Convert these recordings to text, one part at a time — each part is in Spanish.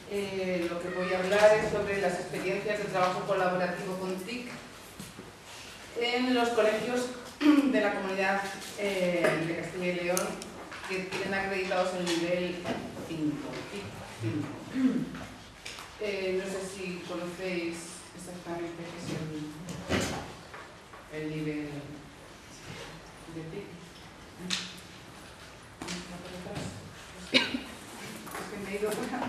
Lo que voy a hablar es sobre las experiencias de trabajo colaborativo con TIC en los colegios de la comunidad de Castilla y León que tienen acreditados el nivel 5. No sé si conocéis exactamente qué es el nivel de TIC. Es que me he ido para...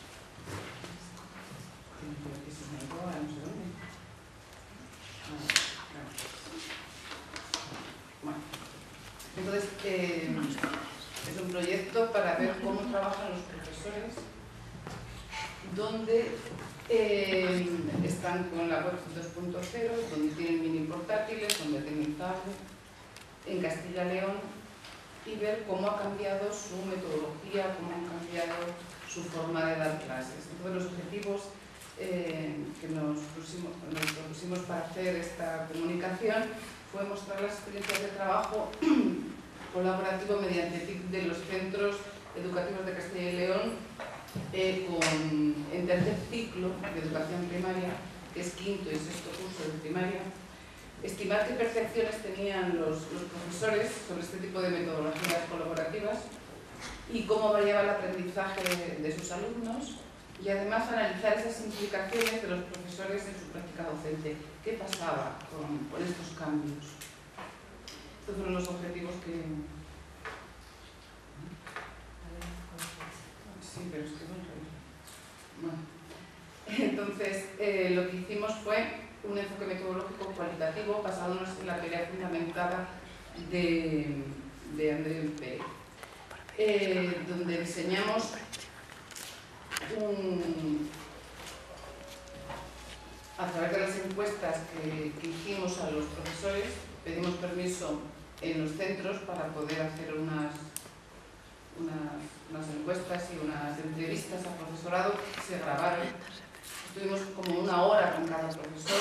Bueno, entonces es un proyecto para ver cómo trabajan los profesores, donde están con la web 2.0, donde tienen mini portátiles, donde tienen tablet, en Castilla y León, y ver cómo ha cambiado su metodología, cómo han cambiado su forma de dar clases. Entonces, los objetivos que nos propusimos para hacer esta comunicación fue mostrar las experiencias de trabajo colaborativo mediante TIC de los centros educativos de Castilla y León en tercer ciclo de educación primaria, que es quinto y sexto curso de primaria. Estimar qué percepciones tenían los profesores sobre este tipo de metodologías colaborativas y cómo variaba el aprendizaje de sus alumnos, y además analizar esas implicaciones de los profesores en su práctica docente. ¿Qué pasaba con estos cambios? Estos fueron los objetivos que... Sí, pero es que bueno. Entonces, lo que hicimos fue un enfoque metodológico cualitativo basándonos en la teoría fundamentada de André Pérez, donde diseñamos a través de las encuestas que hicimos a los profesores, pedimos permiso en los centros para poder hacer unas encuestas y unas entrevistas al profesorado que se grabaron. Estuvimos como una hora con cada profesor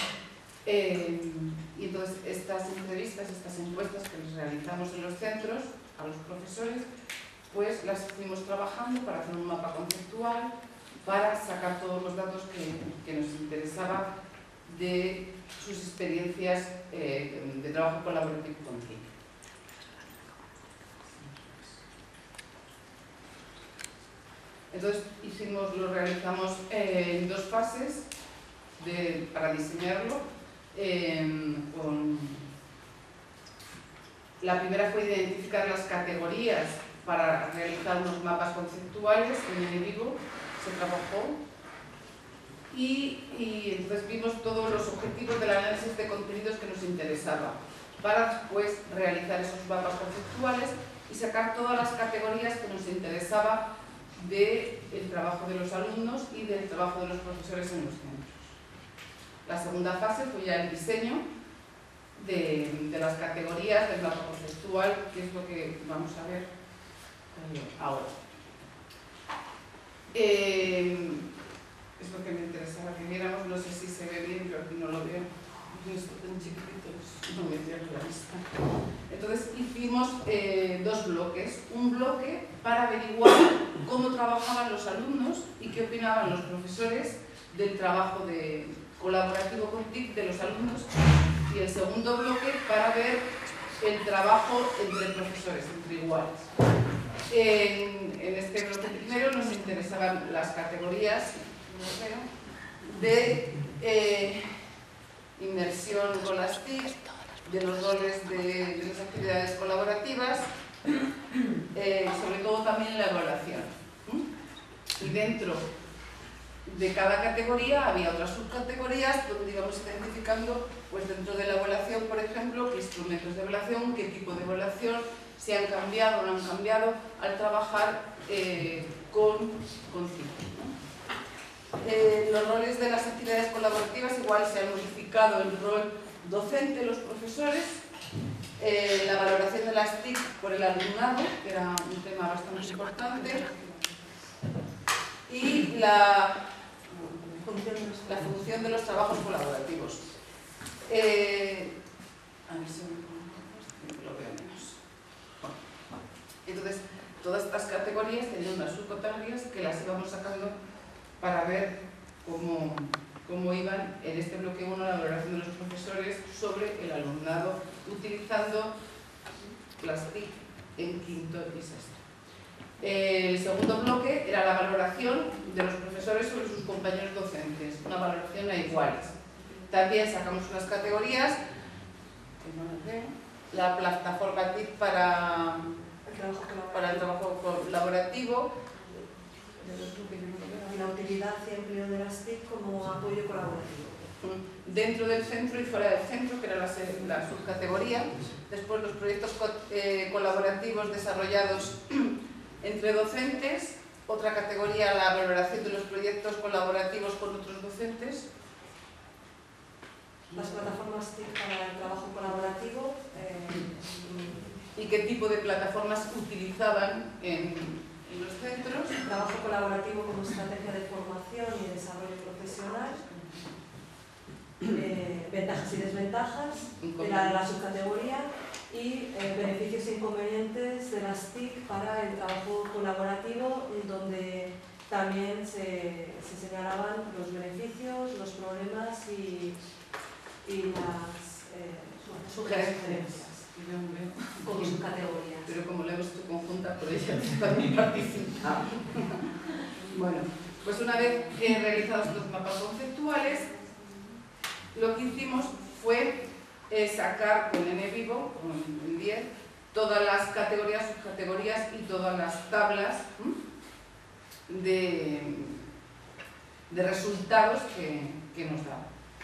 y entonces estas entrevistas, estas encuestas que les realizamos en los centros a los profesores, pues las fuimos trabajando para hacer un mapa conceptual, para sacar todos los datos que nos interesaba de sus experiencias de trabajo colaborativo con TIC. Entonces lo realizamos en dos fases para diseñarlo. La primera fue identificar las categorías para realizar unos mapas conceptuales en vivo, se trabajó y entonces vimos todos los objetivos del análisis de contenidos que nos interesaba para después realizar esos mapas conceptuales y sacar todas las categorías que nos interesaba del trabajo de los alumnos y del trabajo de los profesores en los centros. La segunda fase fue ya el diseño de las categorías del mapa conceptual, que es lo que vamos a ver ahora. Es lo que me interesaba que viéramos, no sé si se ve bien, yo aquí no lo veo, esto tan chiquitito, no me cierro la vista. Entonces hicimos dos bloques, un bloque para averiguar cómo trabajaban los alumnos y qué opinaban los profesores del trabajo colaborativo con TIC de los alumnos, y el segundo bloque para ver el trabajo entre profesores, entre iguales. En este bloque primero nos interesaban las categorías de inmersión con las TIC, de los roles de las actividades colaborativas, sobre todo también la evaluación. Y dentro de cada categoría había otras subcategorías donde íbamos identificando, pues dentro de la evaluación, por ejemplo, qué instrumentos de evaluación, qué tipo de evaluación, si han cambiado o no han cambiado al trabajar con TIC. Los roles de las actividades colaborativas igual se han modificado el rol docente, los profesores, la valoración de las TIC por el alumnado, que era un tema bastante importante, y la función de los trabajos colaborativos. A ver si lo veo menos. Entonces, todas estas categorías tenían unas subcategorías que las íbamos sacando para ver cómo iban en este bloque 1 la valoración de los profesores sobre el alumnado utilizando las TIC en quinto y sexto. El segundo bloque era la valoración de los profesores sobre sus compañeros docentes, una valoración a iguales. También sacamos unas categorías, que no las veo, la plataforma TIC para el trabajo colaborativo, y la utilidad y empleo de las TIC como apoyo colaborativo. Dentro del centro y fuera del centro, que era la subcategoría. Después los proyectos colaborativos desarrollados entre docentes. Otra categoría, la valoración de los proyectos colaborativos con otros docentes. Las plataformas TIC para el trabajo colaborativo. ¿Y qué tipo de plataformas utilizaban en los centros? Trabajo colaborativo como estrategia de formación y desarrollo profesional. Ventajas y desventajas de la subcategoría y beneficios e inconvenientes de las TIC para el trabajo colaborativo, donde también se señalaban los beneficios, los problemas y las sugerencias como subcategorías. Pero como la hemos hecho conjunta, por ella también participa. Bueno, pues una vez realizados los mapas conceptuales, lo que hicimos fue sacar con N vivo, como en 10, todas las categorías, subcategorías y todas las tablas de resultados que nos da.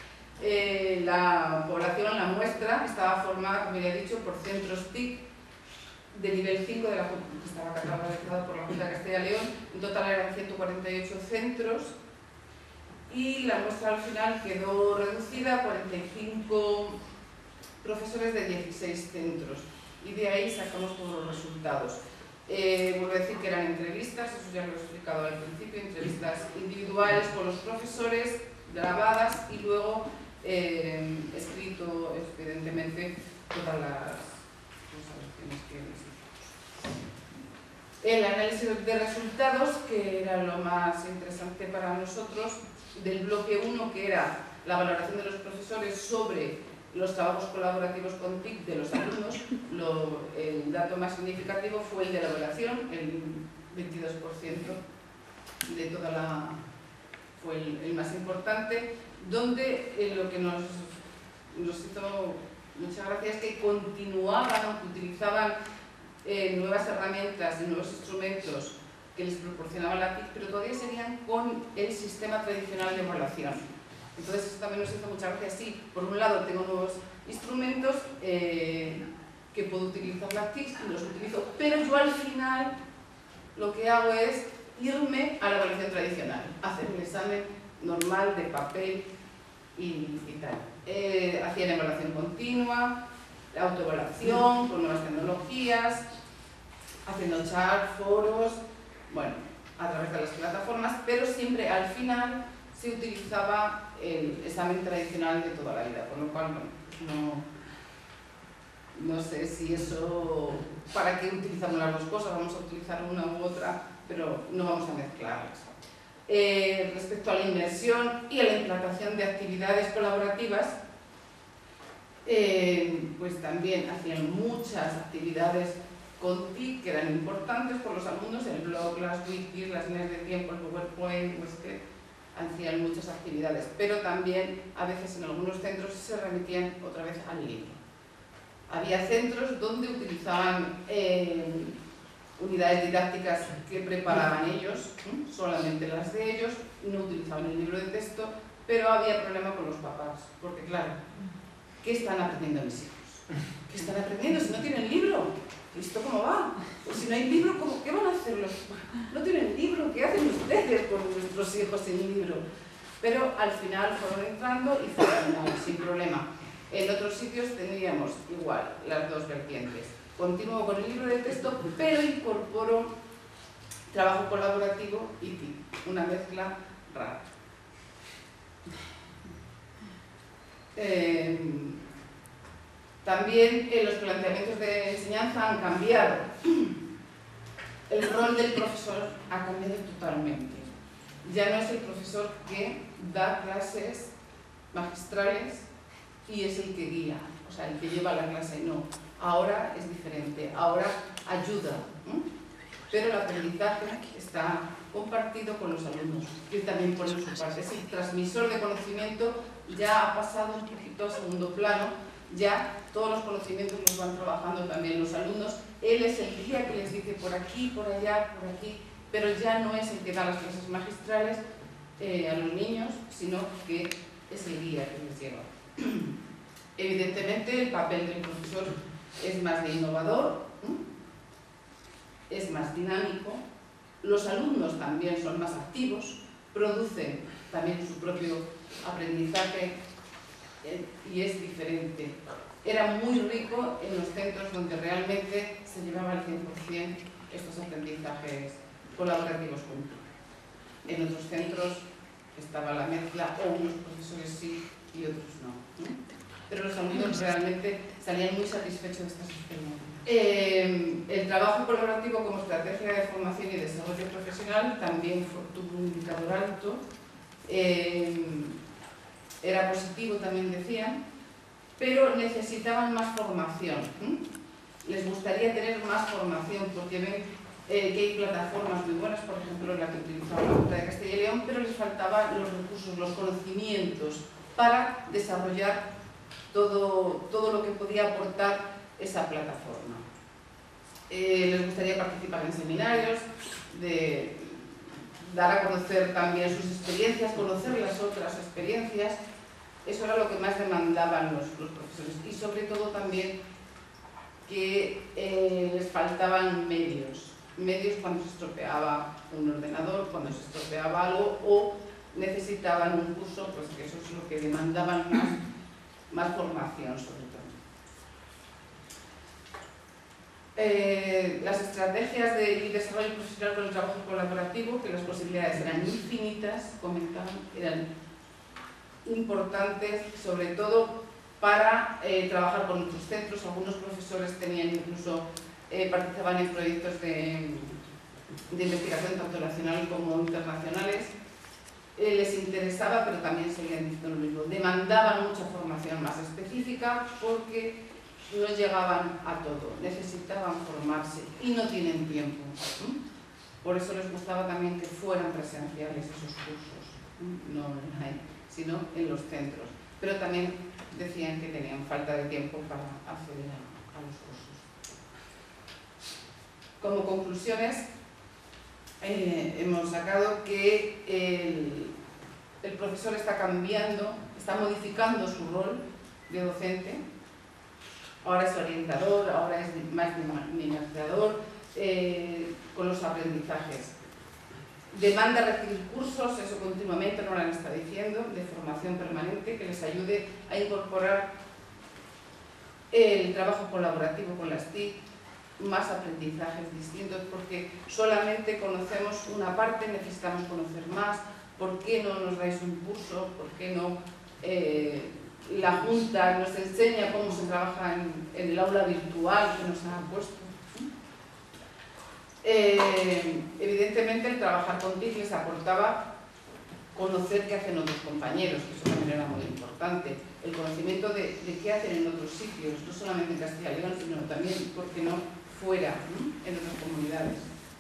La población, la muestra, estaba formada, como ya he dicho, por centros TIC de nivel 5, que estaba catalogado por la Junta de Castilla y León. En total eran 148 centros. Y la muestra al final quedó reducida a 45 profesores de 16 centros. Y de ahí sacamos todos los resultados. Vuelvo a decir que eran entrevistas, eso ya lo he explicado al principio, entrevistas individuales con los profesores, grabadas y luego escrito, evidentemente, todas las observaciones que hicimos. El análisis de resultados, que era lo más interesante para nosotros, del bloque 1, que era la valoración de los profesores sobre los trabajos colaborativos con TIC de los alumnos, el dato más significativo fue el de la evaluación, el 22% de toda la... fue el más importante, donde lo que nos hizo mucha gracia es que continuaban, utilizaban nuevas herramientas y nuevos instrumentos que les proporcionaba la TIC, pero todavía seguían con el sistema tradicional de evaluación. Entonces eso también nos hizo mucha gracia. Sí, por un lado tengo nuevos instrumentos que puedo utilizar la TIC y los utilizo, pero yo al final lo que hago es irme a la evaluación tradicional, hacer un examen normal de papel y tal. Hacían evaluación continua, autoevaluación con nuevas tecnologías, haciendo chat, foros, bueno, a través de las plataformas, pero siempre al final se utilizaba el examen tradicional de toda la vida, con lo cual, bueno, no sé si eso, para qué utilizamos las dos cosas, vamos a utilizar una u otra, pero no vamos a mezclarlas. Respecto a la inmersión y a la implantación de actividades colaborativas, pues también hacían muchas actividades con TIC que eran importantes por los alumnos, el blog, las wikis, las líneas de tiempo, el PowerPoint, pues que hacían muchas actividades, pero también a veces en algunos centros se remitían otra vez al libro. Había centros donde utilizaban unidades didácticas que preparaban ellos, solamente las de ellos, no utilizaban el libro de texto, pero había problema con los papás, porque claro, ¿qué están aprendiendo mis hijos? ¿Qué están aprendiendo si no tienen libro? ¿Esto cómo va? Pues si no hay libro, ¿qué van a hacer los? No tienen libro, ¿qué hacen ustedes con nuestros hijos sin libro? Pero al final fueron entrando y fueron sin problema. En otros sitios tendríamos igual las dos vertientes. Continúo con el libro de texto, pero incorporo trabajo colaborativo y TIC, una mezcla rara. También los planteamientos de enseñanza han cambiado. El rol del profesor ha cambiado totalmente. Ya no es el profesor que da clases magistrales y es el que guía, o sea, el que lleva la clase, no. Ahora es diferente, ahora ayuda, pero el aprendizaje está compartido con los alumnos, que también ponen su parte. Es el transmisor de conocimiento, ya ha pasado un poquito a segundo plano, ya todos los conocimientos los van trabajando también los alumnos. Él es el guía que les dice por aquí, por allá, por aquí, pero ya no es el que da las clases magistrales a los niños, sino que es el guía que les lleva. Evidentemente el papel del profesor es más de innovador, es más dinámico, los alumnos también son más activos, producen también su propio aprendizaje y es diferente. Era muy rico en los centros donde realmente se llevaba al 100% estos aprendizajes colaborativos juntos. En otros centros estaba la mezcla, o unos profesores sí y otros no. Pero los alumnos realmente salían muy satisfechos de estas experiencias. El trabajo colaborativo como estrategia de formación y desarrollo profesional también tuvo un indicador alto. Era positivo, también decían, pero necesitaban más formación. Les gustaría tener más formación porque ven que hay plataformas muy buenas, por ejemplo la que utilizaba la Junta de Castilla y León, pero les faltaban los recursos, los conocimientos para desarrollar todo lo que podía aportar esa plataforma. Les gustaría participar en seminarios, de dar a conocer también sus experiencias, conocer las otras experiencias. Eso era lo que más demandaban los profesores, y sobre todo también que les faltaban medios cuando se estropeaba un ordenador, cuando se estropeaba algo, o necesitaban un curso, pues que eso es lo que demandaban más formación sobre todo. Las estrategias de desarrollo profesional con el trabajo colaborativo, que las posibilidades eran infinitas, comentaban, eran importantes, sobre todo para trabajar con otros centros. Algunos profesores tenían incluso, participaban en proyectos de investigación tanto nacional como internacionales. Les interesaba, pero también seguían diciendo lo mismo, demandaban mucha formación más específica porque no llegaban a todo, necesitaban formarse y no tienen tiempo. Por eso les gustaba también que fueran presenciales esos cursos, no online, sino en los centros. Pero también decían que tenían falta de tiempo para acceder a los cursos. Como conclusiones, hemos sacado que el profesor está cambiando, está modificando su rol de docente. Ahora es orientador, ahora es más dinamizador con los aprendizajes. Demanda recibir cursos, eso continuamente nos lo han estado diciendo, de formación permanente que les ayude a incorporar el trabajo colaborativo con las TIC, más aprendizajes distintos, porque solamente conocemos una parte, necesitamos conocer más. ¿Por qué no nos dais un curso? ¿Por qué no la Junta nos enseña cómo se trabaja en el aula virtual que nos ha puesto? Evidentemente el trabajar con TIC les aportaba conocer qué hacen otros compañeros, que eso también era muy importante, el conocimiento de qué hacen en otros sitios, no solamente en Castilla y León, sino también, ¿por qué no?, fuera, en otras comunidades.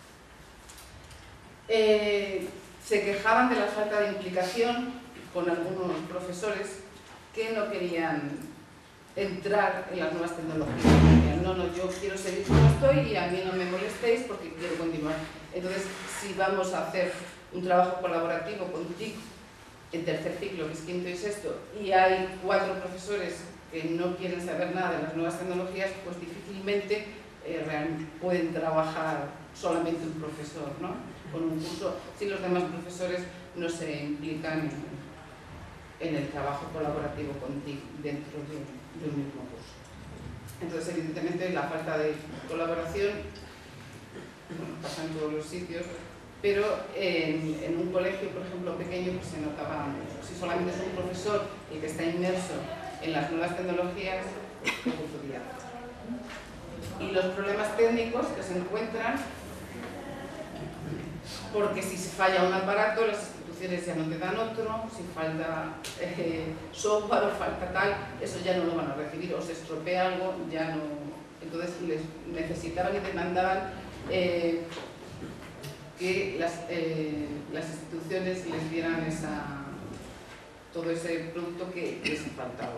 Se quejaban de la falta de implicación con algunos profesores que no querían entrar en las nuevas tecnologías. Decían, no, yo quiero seguir como estoy y a mí no me molestéis porque quiero continuar. Entonces, si vamos a hacer un trabajo colaborativo con TIC en tercer ciclo, que es quinto y sexto, y hay 4 profesores que no quieren saber nada de las nuevas tecnologías, pues difícilmente pueden trabajar solamente un profesor, ¿no?, con un curso, si los demás profesores no se implican en el trabajo colaborativo con TIC dentro de un mismo curso. Entonces, evidentemente, la falta de colaboración, bueno, pasa en todos los sitios, pero en un colegio, por ejemplo, pequeño, pues se notaba mucho. Si solamente es un profesor el que está inmerso en las nuevas tecnologías, poco podía hacer. Y los problemas técnicos que se encuentran porque si se falla un aparato, las instituciones ya no te dan otro, si falta software o falta tal, eso ya no lo van a recibir, o se estropea algo, ya no. Entonces les necesitaban y demandaban que las instituciones les dieran todo ese producto que les faltaba.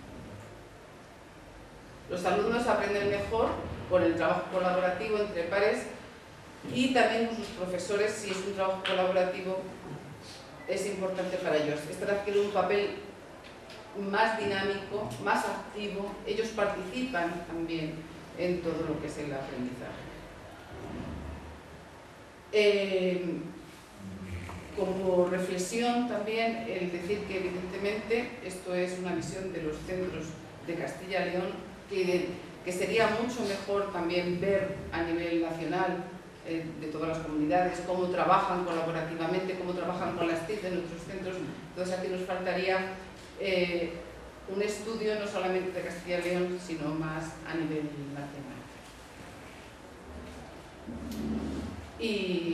Los alumnos aprenden mejor con el trabajo colaborativo entre pares y también con sus profesores. Si es un trabajo colaborativo, es importante para ellos. Estar adquiere un papel más dinámico, más activo. Ellos participan también en todo lo que es el aprendizaje. Como reflexión también, el decir que evidentemente esto es una visión de los centros de Castilla y León, que sería mucho mejor también ver a nivel nacional de todas las comunidades cómo trabajan colaborativamente, cómo trabajan con las TEEM en nuestros centros. Entonces aquí nos faltaría un estudio no solamente de Castilla y León, sino más a nivel nacional. Y